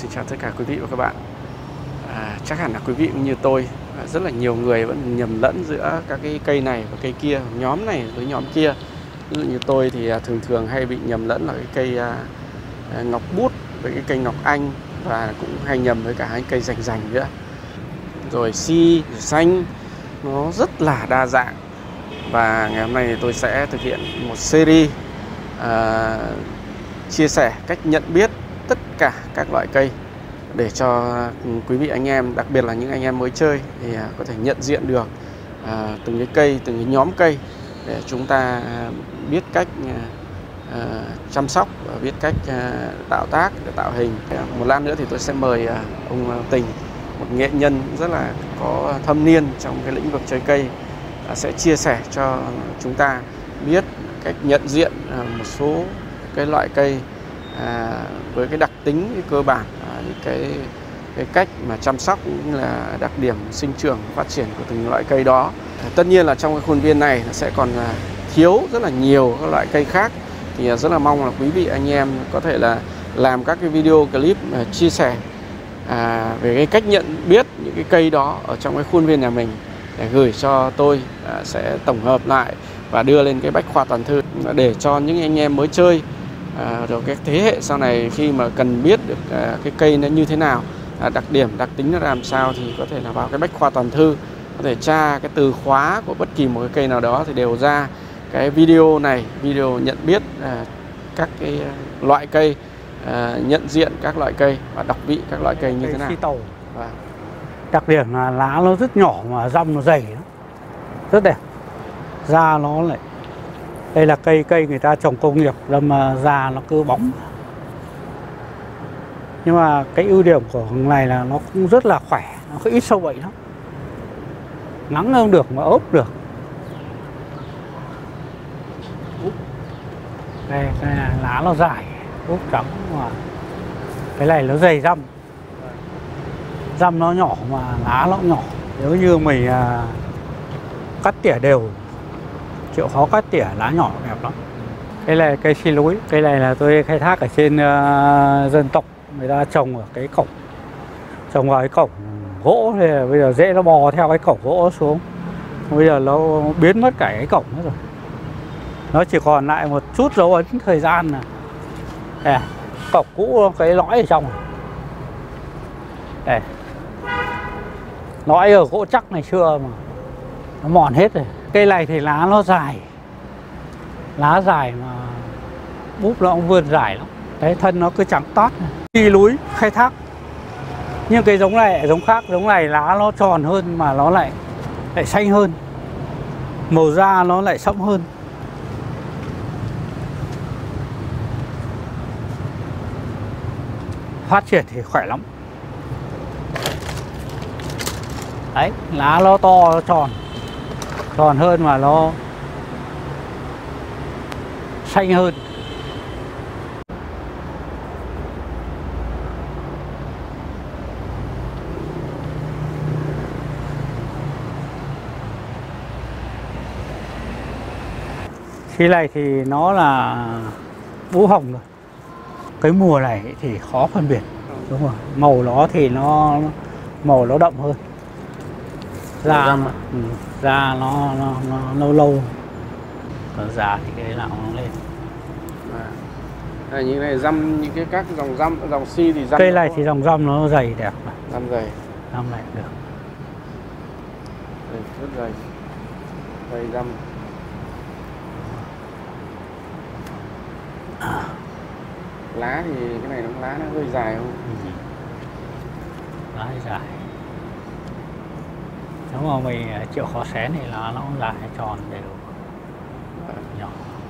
Xin chào tất cả quý vị và các bạn. Chắc hẳn là quý vị cũng như tôi, rất là nhiều người vẫn nhầm lẫn giữa các cái cây này và cây kia, nhóm này với nhóm kia. Ví dụ như tôi thì thường hay bị nhầm lẫn là cái cây ngọc bút với cái cây ngọc anh, và cũng hay nhầm với cả hai cây rành rành nữa. Rồi si, rồi xanh, nó rất là đa dạng. Và ngày hôm nay thì tôi sẽ thực hiện một series chia sẻ cách nhận biết tất cả các loại cây để cho quý vị anh em, đặc biệt là những anh em mới chơi thì có thể nhận diện được từng cái cây, từng cái nhóm cây để chúng ta biết cách chăm sóc và biết cách tạo tác, tạo hình. Một lát nữa thì tôi sẽ mời ông Tình, một nghệ nhân rất là có thâm niên trong cái lĩnh vực chơi cây, sẽ chia sẻ cho chúng ta biết cách nhận diện một số cái loại cây với cái đặc tính, cái cơ bản, cái cách mà chăm sóc cũng là đặc điểm sinh trưởng phát triển của từng loại cây đó. Tất nhiên là trong cái khuôn viên này nó sẽ còn thiếu rất là nhiều các loại cây khác, thì rất là mong là quý vị anh em có thể là làm các cái video clip chia sẻ về cái cách nhận biết những cái cây đó ở trong cái khuôn viên nhà mình, để gửi cho tôi, sẽ tổng hợp lại và đưa lên cái bách khoa toàn thư để cho những anh em mới chơi, rồi cái thế hệ sau này khi mà cần biết được cái cây nó như thế nào, đặc điểm, đặc tính nó làm sao, thì có thể là vào cái bách khoa toàn thư, có thể tra cái từ khóa của bất kỳ một cái cây nào đó thì đều ra cái video này, video nhận biết các cái loại cây, nhận diện các loại cây và đọc vị các loại cây như thế nào. Tàu. Đặc điểm là lá nó rất nhỏ mà răm nó dày lắm, rất đẹp. Da nó lại, đây là cây người ta trồng công nghiệp, đâm mà da nó cứ bóng. Nhưng mà cái ưu điểm của này là nó cũng rất là khỏe, nó có ít sâu bệnh lắm. Nắng không được mà ốp được. Đây, cái này lá nó dài, ốp trắng, mà cái này nó dày răm. Răm nó nhỏ mà lá nó nhỏ. Nếu như mình cắt tỉa đều, chịu khó cắt tỉa, lá nhỏ đẹp lắm. Cái này cây xi lúi, cây này là tôi khai thác ở trên dân tộc, người ta trồng ở cái cổng, trồng vào cái cổng gỗ, thì bây giờ dễ nó bò theo cái cổng gỗ xuống, bây giờ nó biến mất cả cái cổng hết rồi, nó chỉ còn lại một chút dấu ấn thời gian là cổng cũ, cái lõi ở trong này. Đây, lõi ở gỗ chắc ngày xưa mà nó mòn hết rồi. Cây này thì lá nó dài, lá dài mà búp nó cũng vươn dài lắm. Đấy, thân nó cứ trắng toát. Xi lúi khai thác, nhưng cái giống này giống khác, giống này lá nó tròn hơn mà nó lại xanh hơn, màu da nó lại sẫm hơn. Phát triển thì khỏe lắm. Đấy, lá nó to, nó tròn hơn mà nó xanh hơn. Khi này thì nó là bú hồng rồi. Cái mùa này thì khó phân biệt, đúng rồi. Màu nó thì màu nó đậm hơn. Da nó lâu. Còn già thì cái nào nó lên. Những này răm, những cái các dòng răm, dòng si thì răm. Cây này thì dòng răm nó dày đẹp. Răm dày. Răm này được. Đây, rất dày. Dày răm. Lá thì cái này lá nó hơi dài không? Lá dài. Nếu mà mình chịu khó xén thì lá nó cũng dài, tròn đều, nhỏ.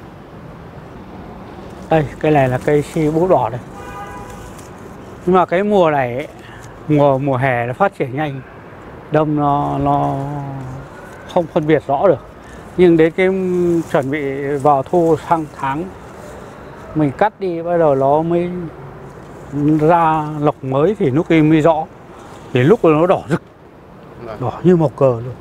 Đây, cây này là cây si bú đỏ đây. Nhưng mà cái mùa này ấy, mùa hè nó phát triển nhanh, đâm nó không phân biệt rõ được. Nhưng đến cái chuẩn bị vào thu sang tháng mình cắt đi, bắt đầu nó mới ra lộc mới thì lúc ấy mới rõ. Thì lúc nó đỏ rực, đỏ như màu cờ luôn.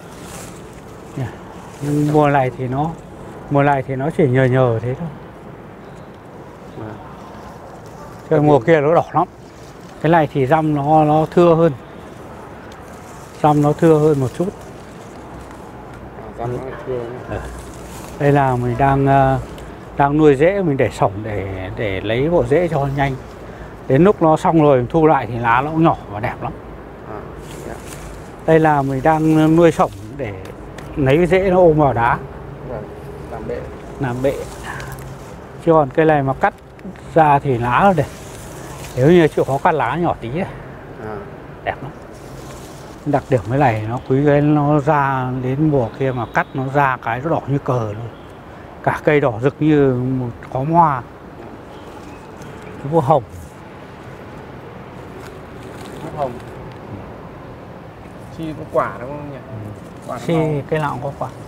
Nhưng mùa này thì nó chỉ nhờ thế thôi. Chứ mùa kia nó đỏ lắm. Cái này thì răm nó thưa hơn. Răm nó thưa hơn một chút. Răm nó lại thưa nhé. Đây là mình đang nuôi rễ, mình để sổng để lấy bộ rễ cho nhanh. Đến lúc nó xong rồi mình thu lại thì lá nó cũng nhỏ và đẹp lắm. Đây là mình đang nuôi sổng để lấy cái rễ nó ôm vào đá. Làm bệ. Làm bệ. Chứ còn cây này mà cắt ra thì lá nó đẹp. Nếu như chịu khó cắt lá nhỏ tí ấy, đẹp lắm. Đặc điểm cái này nó quý cái nó ra đến mùa kia mà cắt nó ra cái nó đỏ như cờ luôn. Cả cây đỏ rực như một khóm hoa. Cái vô hồng. Hồng. Chi có quả đúng không nhỉ? Quả Chi cây nào cũng có quả.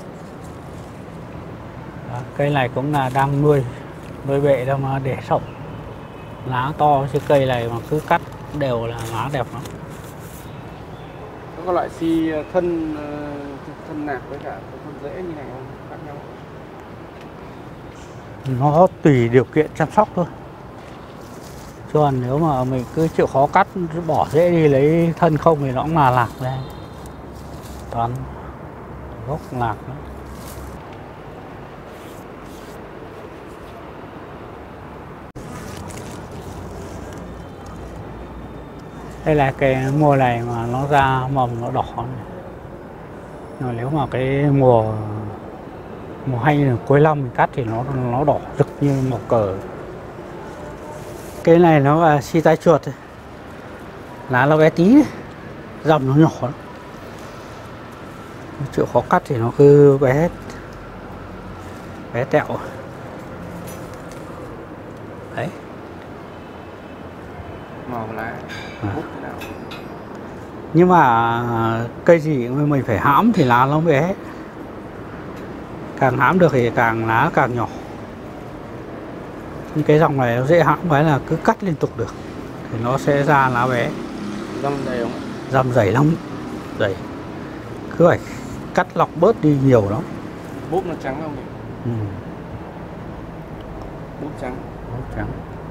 Đó, cây này cũng là đang nuôi bệ đâu mà để sổng. Lá to chứ cây này mà cứ cắt đều là lá đẹp lắm. Có loại si thân nạc với cả thân rễ như này không? Khác nhau. Nó tùy điều kiện chăm sóc thôi. Chứ còn nếu mà mình cứ chịu khó cắt bỏ rễ đi lấy thân không thì nó cũng là lạc đây. Toàn gốc lạc nữa. Đây là cái mùa này mà nó ra mầm nó đỏ này. Rồi nếu mà cái mùa hay là cuối năm mình cắt thì nó đỏ rực như màu cờ. Cái này nó là si tai chuột thôi. Lá nó bé tí, răm nó nhỏ lắm. Chịu khó cắt thì nó cứ bé tẹo. Đấy. Màu lá hút thế nào? Nhưng mà cây gì mình phải hãm thì lá nó bé. Càng hãm được thì lá càng nhỏ. Nhưng cái dòng này nó dễ hãm cái là cứ cắt liên tục được thì nó sẽ ra lá bé. Răm dày không? Răm dày lắm. Dày. Cứ phải cắt lọc bớt đi nhiều lắm. Búp nó trắng không? Ừ. Búp trắng. Búp trắng.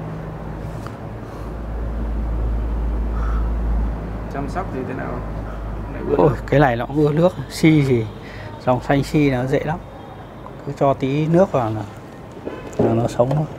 Chăm sóc thì thế nào? Ôi, cái này nó cũng ưa nước. Si thì dòng xanh si nó dễ lắm. Cứ cho tí nước vào là nó sống thôi.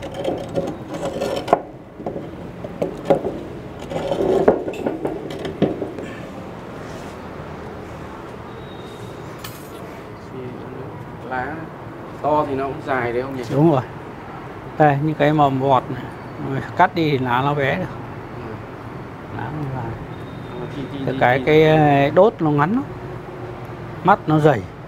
Lá to thì nó cũng dài đấy không nhỉ? Đúng rồi. Đây, những cái mầm vọt này. Cắt đi thì lá nó bé được. Lá nó dài. Cái đốt nó ngắn lắm. Mắt nó dày.